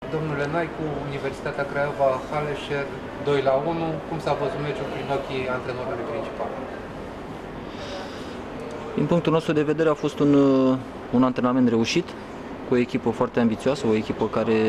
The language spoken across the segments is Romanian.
Domnule Nai, cu Universitatea Craiova Haleșer 2-1, cum s-a văzut meciul prin ochii antrenorului principal? Din punctul nostru de vedere a fost un antrenament reușit, cu o echipă foarte ambițioasă, o echipă care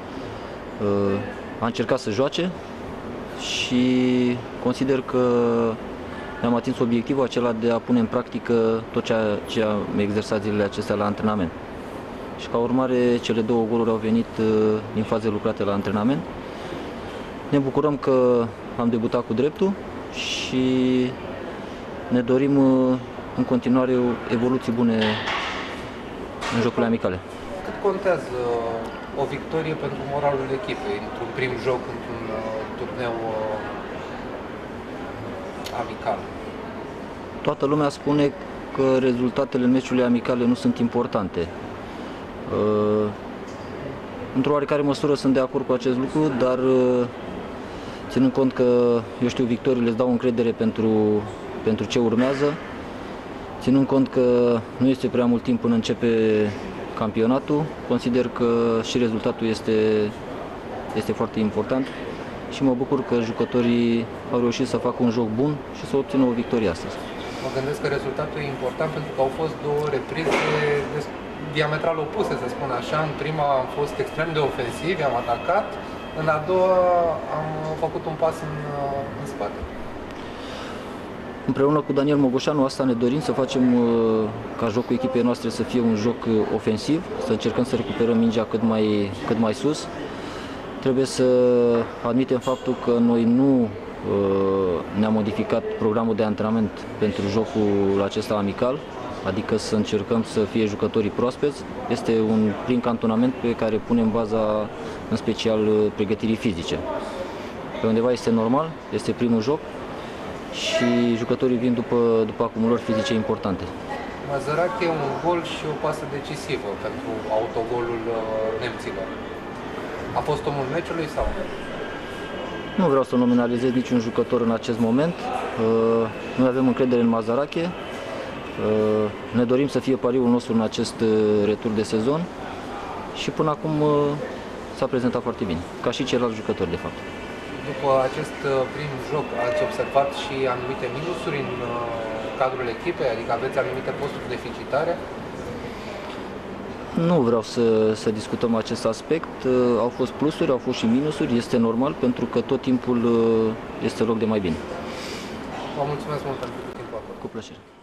a încercat să joace și consider că ne-am atins obiectivul acela de a pune în practică tot ce am exersat zilele acestea la antrenament. Și ca urmare, cele două goluri au venit din faze lucrate la antrenament. Ne bucurăm că am debutat cu dreptul și ne dorim în continuare evoluții bune în jocurile amicale. Cât contează o victorie pentru moralul echipei într-un prim joc, într-un turneu amical? Toată lumea spune că rezultatele meciurile amicale nu sunt importante. Într-o oarecare măsură sunt de acord cu acest lucru, dar ținând cont că, eu știu, victoriile îți dau încredere pentru ce urmează, ținând cont că nu este prea mult timp până începe campionatul, consider că și rezultatul este foarte important și mă bucur că jucătorii au reușit să facă un joc bun și să obțină o victorie astăzi. Mă gândesc că rezultatul e important pentru că au fost două reprize diametral opuse, să spun așa. În prima am fost extrem de ofensivi, am atacat, în a doua am făcut un pas în spate. Împreună cu Daniel Mogoșanu, asta ne dorim, să facem ca jocul echipei noastre să fie un joc ofensiv, să încercăm să recuperăm mingea cât mai sus. Trebuie să admitem faptul că noi nu ne-am modificat programul de antrenament pentru jocul acesta amical, adică să încercăm să fie jucătorii proaspeți. Este un prim cantonament pe care punem baza în special pregătirii fizice. Pe undeva este normal, este primul joc și jucătorii vin după acumulări fizice importante. Mazărache, un gol și o pasă decisivă pentru autogolul nemților. A fost omul meciului sau? Nu vreau să nominalizez niciun jucător în acest moment. Noi avem încredere în Mazărache. Ne dorim să fie pariul nostru în acest retur de sezon și până acum s-a prezentat foarte bine, ca și ceilalți jucători de fapt. După acest prim joc ați observat și anumite minusuri în cadrul echipei, adică aveți anumite posturi deficitare? Nu vreau să discutăm acest aspect. Au fost plusuri, au fost și minusuri, este normal pentru că tot timpul este loc de mai bine. Vă mulțumesc mult pentru timpul acordat. Cu plăcere.